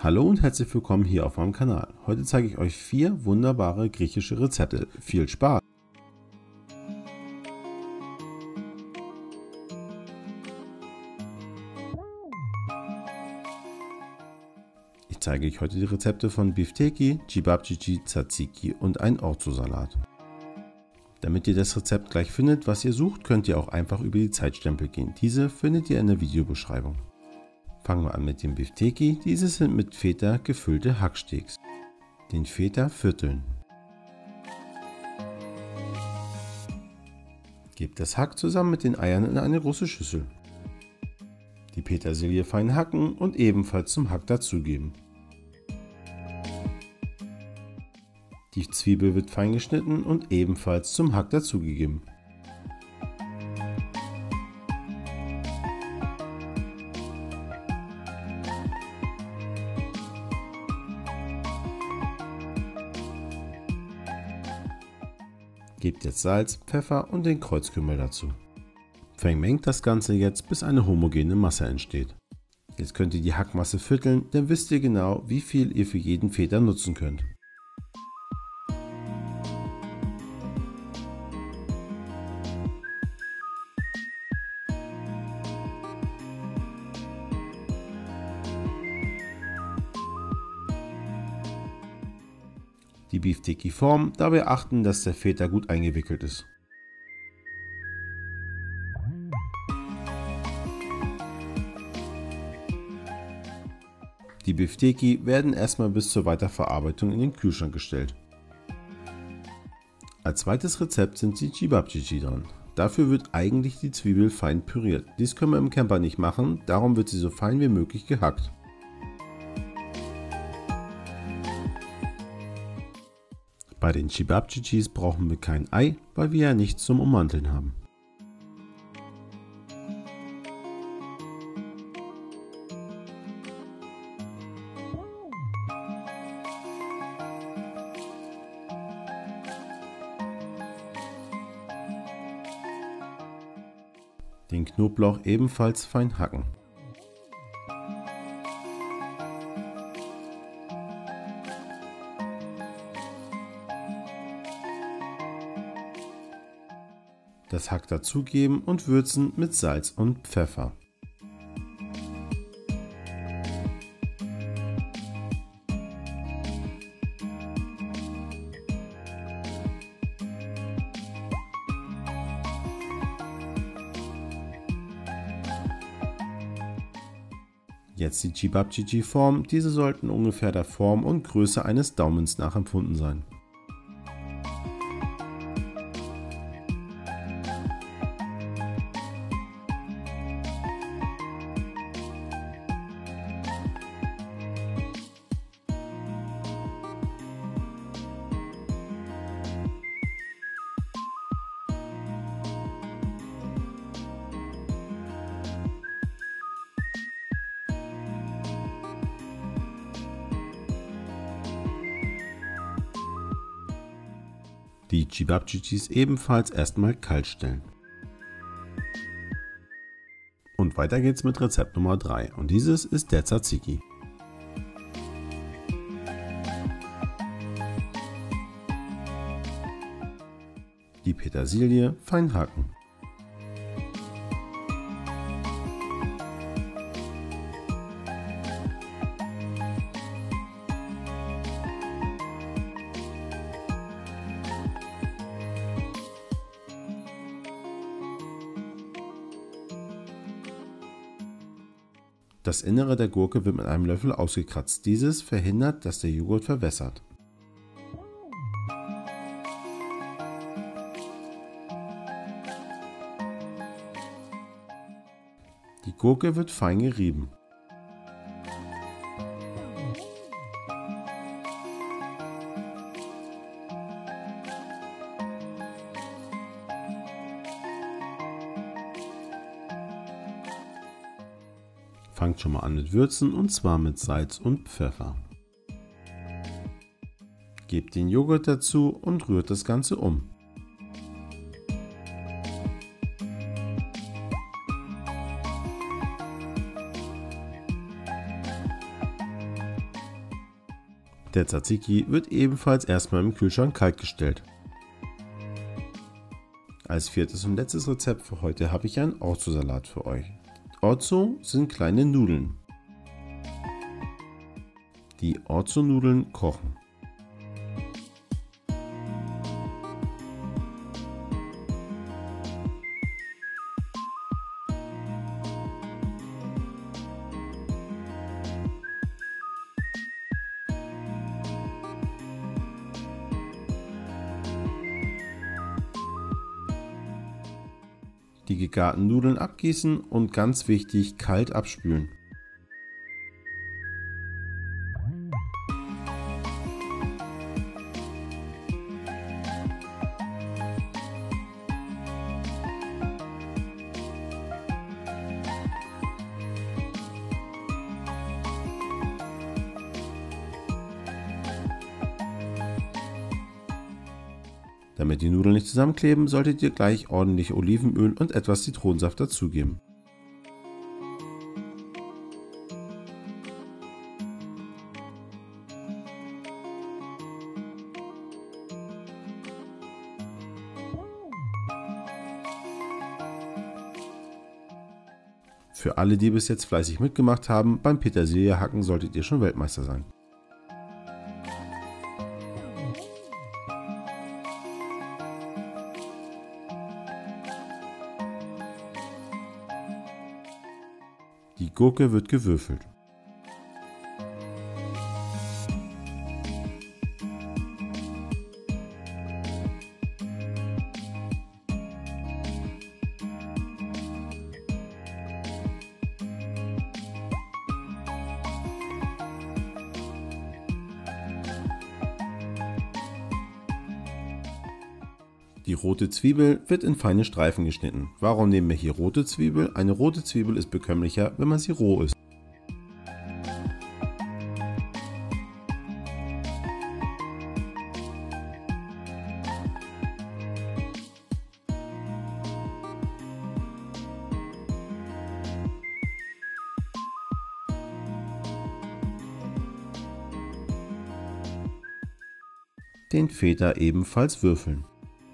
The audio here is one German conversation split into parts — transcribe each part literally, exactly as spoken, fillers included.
Hallo und herzlich willkommen hier auf meinem Kanal. Heute zeige ich euch vier wunderbare griechische Rezepte. Viel Spaß! Ich zeige euch heute die Rezepte von Bifteki, Cevapcici, Tzatziki und ein Orzo-Salat. Damit ihr das Rezept gleich findet, was ihr sucht, könnt ihr auch einfach über die Zeitstempel gehen. Diese findet ihr in der Videobeschreibung. Fangen wir an mit dem Bifteki. Diese sind mit Feta gefüllte Hacksteaks. Den Feta vierteln. Gebt das Hack zusammen mit den Eiern in eine große Schüssel. Die Petersilie fein hacken und ebenfalls zum Hack dazugeben. Die Zwiebel wird fein geschnitten und ebenfalls zum Hack dazugegeben. Gebt jetzt Salz, Pfeffer und den Kreuzkümmel dazu. Vermengt das Ganze jetzt, bis eine homogene Masse entsteht. Jetzt könnt ihr die Hackmasse vierteln, dann wisst ihr genau, wie viel ihr für jeden Feta nutzen könnt. Die Bifteki-Form, dabei achten, dass der Feta gut eingewickelt ist. Die Bifteki werden erstmal bis zur Weiterverarbeitung in den Kühlschrank gestellt. Als zweites Rezept sind die Cevapcici dran. Dafür wird eigentlich die Zwiebel fein püriert. Dies können wir im Camper nicht machen, darum wird sie so fein wie möglich gehackt. Bei den Cevapcicis brauchen wir kein Ei, weil wir ja nichts zum Ummanteln haben. Den Knoblauch ebenfalls fein hacken. Das Hack dazugeben und würzen mit Salz und Pfeffer. Jetzt die Cevapcici-Form. Diese sollten ungefähr der Form und Größe eines Daumens nachempfunden sein. Die Cevapcicis ebenfalls erstmal kalt stellen. Und weiter geht's mit Rezept Nummer drei und dieses ist der Tzatziki. Die Petersilie fein hacken. Das Innere der Gurke wird mit einem Löffel ausgekratzt. Dieses verhindert, dass der Joghurt verwässert. Die Gurke wird fein gerieben. Fangt schon mal an mit Würzen und zwar mit Salz und Pfeffer. Gebt den Joghurt dazu und rührt das Ganze um. Der Tzatziki wird ebenfalls erstmal im Kühlschrank kalt gestellt. Als viertes und letztes Rezept für heute habe ich einen Orzo-Salat für euch. Orzo sind kleine Nudeln. Die Orzo-Nudeln kochen. Die gegarten Nudeln abgießen und ganz wichtig, kalt abspülen. Damit die Nudeln nicht zusammenkleben, solltet ihr gleich ordentlich Olivenöl und etwas Zitronensaft dazugeben. Für alle, die bis jetzt fleißig mitgemacht haben, beim Petersiliehacken solltet ihr schon Weltmeister sein. Die Gurke wird gewürfelt. Die rote Zwiebel wird in feine Streifen geschnitten. Warum nehmen wir hier rote Zwiebel? Eine rote Zwiebel ist bekömmlicher, wenn man sie roh isst. Den Feta ebenfalls würfeln.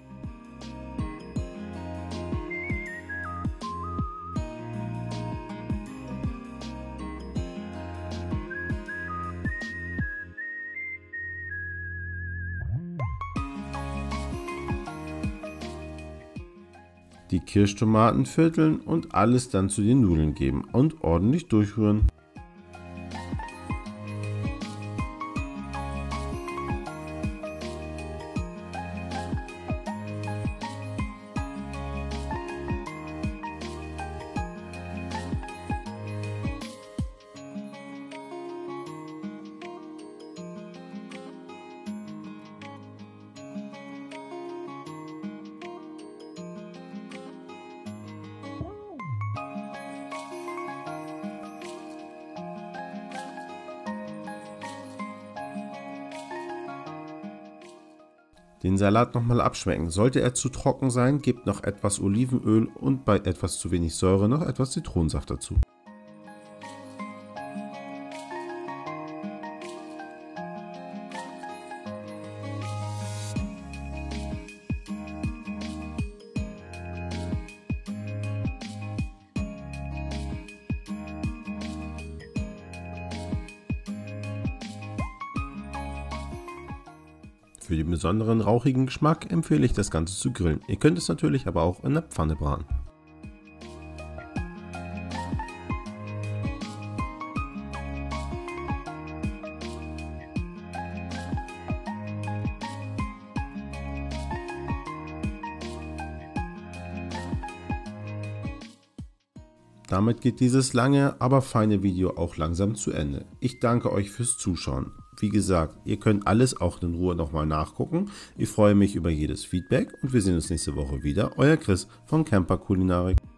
Die Kirschtomaten vierteln und alles dann zu den Nudeln geben und ordentlich durchrühren. Den Salat nochmal abschmecken. Sollte er zu trocken sein, gebt noch etwas Olivenöl und bei etwas zu wenig Säure noch etwas Zitronensaft dazu. Für den besonderen rauchigen Geschmack empfehle ich das Ganze zu grillen. Ihr könnt es natürlich aber auch in der Pfanne braten. Damit geht dieses lange, aber feine Video auch langsam zu Ende. Ich danke euch fürs Zuschauen. Wie gesagt, ihr könnt alles auch in Ruhe nochmal nachgucken. Ich freue mich über jedes Feedback und wir sehen uns nächste Woche wieder. Euer Chris von Camper Kulinarik.